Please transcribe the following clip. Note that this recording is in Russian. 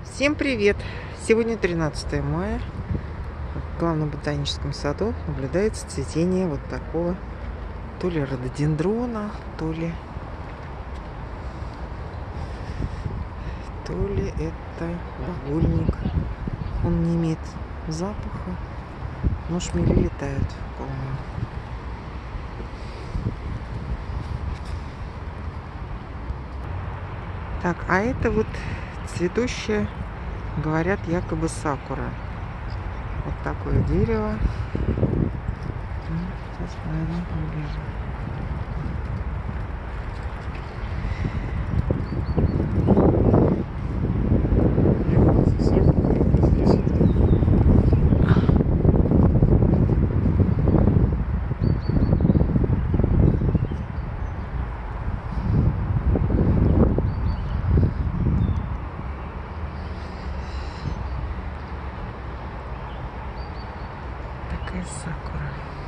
Всем привет! Сегодня 13 мая. В главном ботаническом саду наблюдается цветение вот такого то ли рододендрона, то ли это багульник. Он не имеет запаха, но шмели летают полно. Так, а это вот цветущая, говорят, якобы сакура. Вот такое дерево. Сейчас, наверное, поближе. Такая сакура.